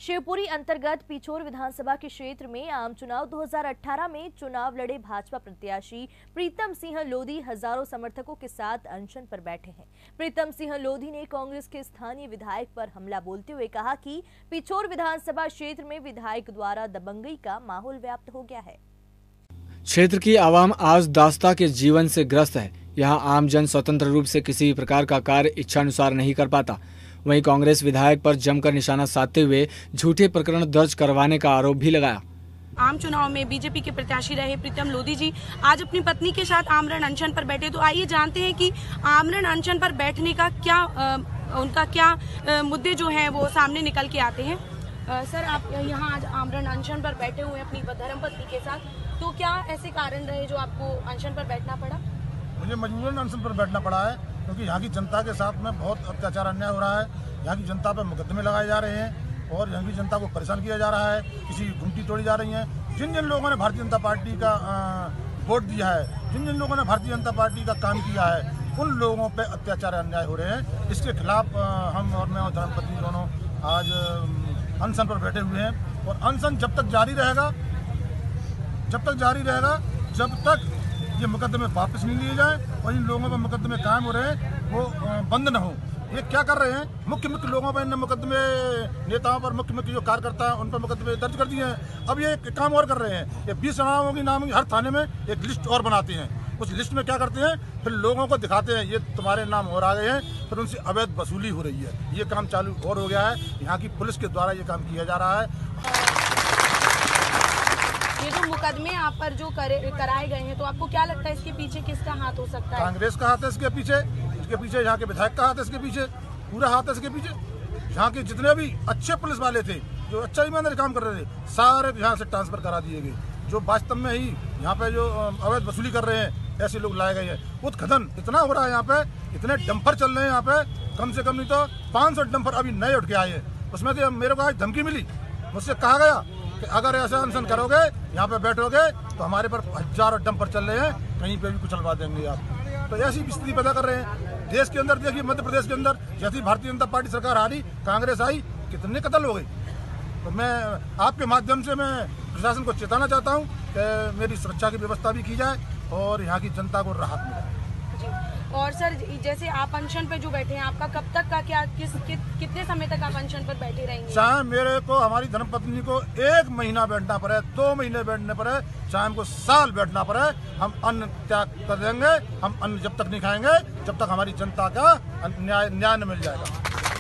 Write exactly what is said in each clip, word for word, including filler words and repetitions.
शिवपुरी अंतर्गत पिछोर विधानसभा के क्षेत्र में आम चुनाव दो हज़ार अठारह में चुनाव लड़े भाजपा प्रत्याशी प्रीतम सिंह लोधी हजारों समर्थकों के साथ अनशन पर बैठे हैं। प्रीतम सिंह लोधी ने कांग्रेस के स्थानीय विधायक पर हमला बोलते हुए कहा कि पिछोर विधानसभा क्षेत्र में विधायक द्वारा दबंगई का माहौल व्याप्त हो गया है। क्षेत्र की आवाम आज दास्ता के जीवन से ग्रस्त है। यहाँ आम जन स्वतंत्र रूप से किसी प्रकार का कार्य इच्छानुसार नहीं कर पाता। वहीं कांग्रेस विधायक पर जमकर निशाना साधते हुए झूठे प्रकरण दर्ज करवाने का आरोप भी लगाया। आम चुनाव में बीजेपी के प्रत्याशी रहे प्रीतम लोधी जी आज अपनी पत्नी के साथ आमरण अनशन पर बैठे। तो आइए जानते हैं कि आमरण अनशन पर बैठने का क्या आ, उनका क्या आ, मुद्दे जो हैं वो सामने निकल के आते हैं। आ, सर, आप यहाँ आज आमरण अनशन पर बैठे हुए अपनी धर्मपत्नी के साथ, तो क्या ऐसे कारण रहे जो आपको अनशन पर बैठना पड़ा? मुझे मजबूरन अनशन पर बैठना पड़ा है क्योंकि यहाँ की जनता के साथ में बहुत अत्याचार अन्याय हो रहा है। यहाँ की जनता पर मुकदमे लगाए जा रहे हैं और यहाँ की जनता को परेशान किया जा रहा है। किसी गुमटी तोड़ी जा रही है। जिन जिन लोगों ने भारतीय जनता पार्टी का वोट दिया है, जिन जिन लोगों ने भारतीय जनता पार्टी का काम किया है, उन लोगों पर अत्याचार अन्याय हो रहे हैं। इसके खिलाफ हम और मैं और धर्मपत्नी दोनों आज अनशन पर बैठे हुए हैं और अनशन जब तक जारी रहेगा जब तक जारी रहेगा जब तक ये मुकदमे वापस नहीं लिए जाए और इन लोगों पर मुकदमे कायम हो रहे हैं वो बंद न हो। ये क्या कर रहे हैं? मुख्य मुख्य लोगों पर इन मुकदमे, नेताओं पर, मुख्य मुख्य जो कार्यकर्ता हैं उन पर मुकदमे दर्ज कर दिए हैं। अब ये एक काम और कर रहे हैं, ये बीस नामों की नाम हर थाने में एक लिस्ट और बनाते हैं। उस लिस्ट में क्या करते हैं, फिर लोगों को दिखाते हैं ये तुम्हारे नाम और आ गए हैं, फिर उनसे अवैध वसूली हो रही है। ये काम चालू और हो गया है। यहाँ की पुलिस के द्वारा ये काम किया जा रहा है। ये जो मुकदमे आप पर जो करे, कराए गए हैं, तो आपको क्या लगता है इसके पीछे किसका हाथ हो सकता है? कांग्रेस का हाथ है इसके पीछे, इसके पीछे यहाँ के विधायक का हाथ है, इसके पीछे पूरा हाथ है इसके पीछे। यहाँ के जितने भी अच्छे पुलिस वाले थे जो अच्छा ईमानदारी काम कर रहे थे, सारे यहाँ से ट्रांसफर करा दिए गए। जो वास्तव में ही यहाँ पे जो अवैध वसूली कर रहे हैं ऐसे लोग लाए गए हैं। उत्खनन इतना हो रहा है यहाँ पे, इतने डंपर चल रहे हैं यहाँ पे, कम से कम नहीं तो पाँच सौ डंपर अभी नए उठ के आए हैं। उसमें से मेरे को आज धमकी मिली, मुझसे कहा गया कि अगर ऐसा अनशन करोगे, यहाँ पे बैठोगे तो हमारे पर हजारों डंपर चल रहे हैं, कहीं पे भी कुचलवा देंगे आप। तो ऐसी स्थिति पैदा कर रहे हैं देश के अंदर। देखिए मध्य प्रदेश के अंदर जैसी भारतीय जनता पार्टी सरकार आ रही, कांग्रेस आई, कितने कत्ल हो गए। तो मैं आपके माध्यम से मैं प्रशासन को चेताना चाहता हूँ कि मेरी सुरक्षा की व्यवस्था भी की जाए और यहाँ की जनता को राहत मिले। और सर, जैसे आप अनशन पे जो बैठे हैं, आपका कब तक का क्या किस कि, कितने समय तक आप अनशन पर बैठे रहेंगे? चाहे मेरे को, हमारी धर्मपत्नी को एक महीना बैठना पड़े, दो महीने बैठने पड़े, चाहे हमको साल बैठना पड़े, हम अन्न त्याग कर देंगे। हम अन्न जब तक नहीं खाएंगे जब तक हमारी जनता का न्याय न्याय न मिल जाएगा।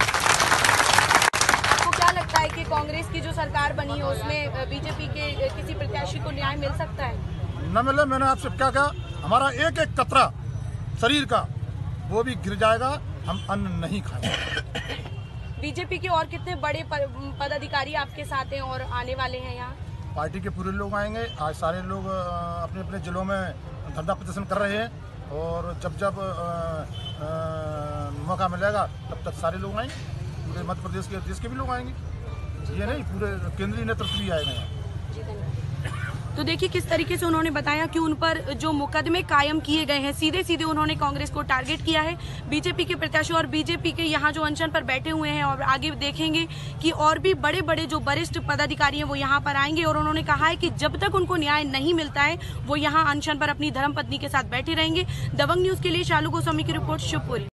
आपको क्या लगता है कि कांग्रेस की जो सरकार बनी है उसमें बीजेपी के किसी प्रत्याशी को न्याय मिल सकता है? न मिले। मैंने आपसे क्या कहा, हमारा एक एक कतरा शरीर का वो भी गिर जाएगा, हम अन्न नहीं खाएंगे। बीजेपी के और कितने बड़े पदाधिकारी आपके साथ हैं और आने वाले हैं यहाँ? पार्टी के पूरे लोग आएंगे। आज सारे लोग अपने अपने जिलों में धरना प्रदर्शन कर रहे हैं और जब जब आ, आ, मौका मिलेगा तब तक सारे लोग आएंगे। पूरे मध्य प्रदेश के देश के भी लोग आएंगे, ये नहीं पूरे केंद्रीय नेतृत्व भी आएगा यहाँ। तो देखिए किस तरीके से उन्होंने बताया कि उन पर जो मुकदमे कायम किए गए हैं, सीधे सीधे उन्होंने कांग्रेस को टारगेट किया है। बीजेपी के प्रत्याशी और बीजेपी के यहाँ जो अनशन पर बैठे हुए हैं, और आगे देखेंगे कि और भी बड़े बड़े जो वरिष्ठ पदाधिकारी हैं वो यहाँ पर आएंगे। और उन्होंने कहा है कि जब तक उनको न्याय नहीं मिलता है वो यहाँ अनशन पर अपनी धर्मपत्नी के साथ बैठे रहेंगे। दबंग न्यूज के लिए शालू गोस्वामी की रिपोर्ट, शिवपुरी।